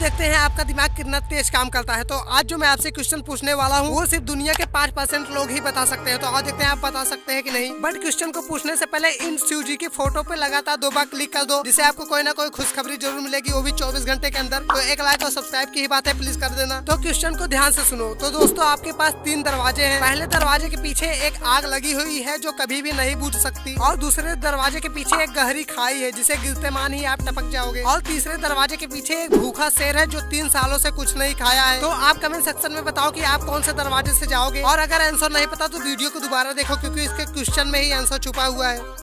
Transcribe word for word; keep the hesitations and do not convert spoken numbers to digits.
देखते हैं आपका दिमाग कितना तेज काम करता है। तो आज जो मैं आपसे क्वेश्चन पूछने वाला हूँ वो सिर्फ दुनिया के पाँच परसेंट लोग ही बता सकते हैं। तो आज देखते हैं आप बता सकते हैं कि नहीं। बट क्वेश्चन को पूछने से पहले इन शिव जी की फोटो पे लगातार दो बार क्लिक कर दो, जिससे आपको कोई ना कोई खुशखबरी जरूर मिलेगी, वो भी चौबीस घंटे के अंदर। तो एक लाइक और सब्सक्राइब की ही बात है, प्लीज कर देना। तो क्वेश्चन को ध्यान से सुनो। तो दोस्तों आपके पास तीन दरवाजे हैं। पहले दरवाजे के पीछे एक आग लगी हुई है जो कभी भी नहीं बुझ सकती, और दूसरे दरवाजे के पीछे एक गहरी खाई है जिसे गिरते मान ही आप टपक जाओगे, और तीसरे दरवाजे के पीछे एक भूखा शेर है जो तीन सालों से कुछ नहीं खाया है। तो आप कमेंट सेक्शन में बताओ कि आप कौन से दरवाजे से जाओगे, और अगर आंसर नहीं पता तो वीडियो को दोबारा देखो क्योंकि इसके क्वेश्चन में ही आंसर छुपा हुआ है।